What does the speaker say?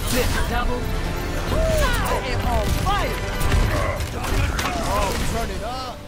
Flip double. I am on fire. Oh, turn it up.